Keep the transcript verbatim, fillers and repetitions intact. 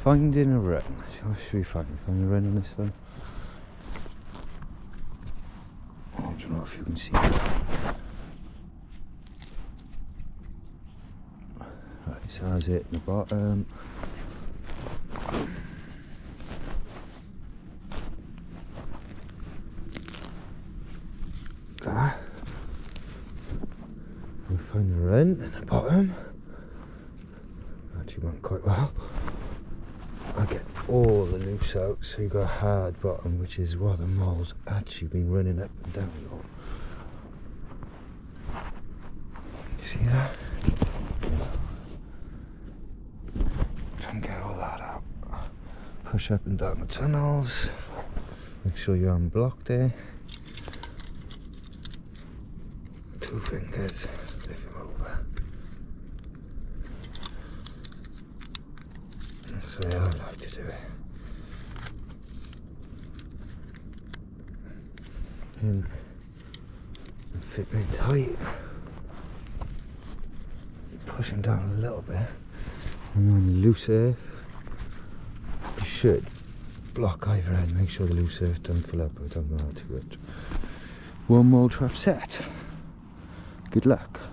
Finding a run. What should we find? Find a run on this one? I don't know if you can see that. Right, so that's it in the bottom. Ah. We'll find the run in the bottom. Actually went quite well. I get all the loose out, so you got a hard bottom, which is what the mole's actually been running up and down on. You see that? Try and get all that out. Push up and down the tunnels. Make sure you're unblocked there. Two fingers, lift him over. That's the way I like to do it. In and fit me tight. Push him down a little bit. And then loose earth. You should block either end. Make sure the loose earth doesn't fill up or don't go out too much. One more trap set. Good luck.